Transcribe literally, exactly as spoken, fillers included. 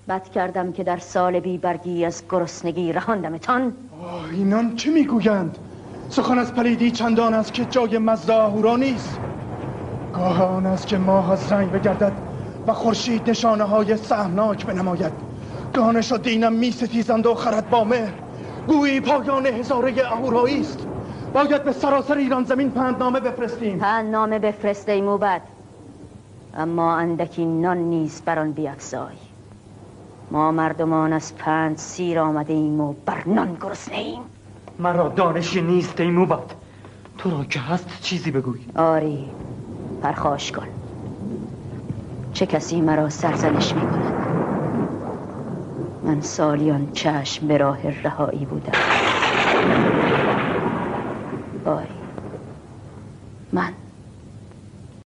بد کردم که در سال بی برگی از گرسنگی رهاندمتان. اینان چه میگویند؟ سخن از پلیدی چندان است که جای مزد اهورا نیست. گاه آن است که ماه از رنگ بگردد و خورشید نشانه های سهمناک بنماید. دانش و دینم می ستیزند و خرد با مهر. گویی پایان هزاره اهورایی است. باید به سراسر ایران زمین پندنامه بفرستیم. پندنامه بفرست ای موبد، اما اندکی نان نیز بر آن بیفزای. ما مردمان از پند سیر آمده ایم و بر نان گرسنه ایم. مرا دانشی نیست ای موبد. تو را که هست چیزی بگوی. آری، پرخاش کن. چه کسی مرا سرزنش می کند؟ من سالیان چشم به راه رهایی بودم. آری،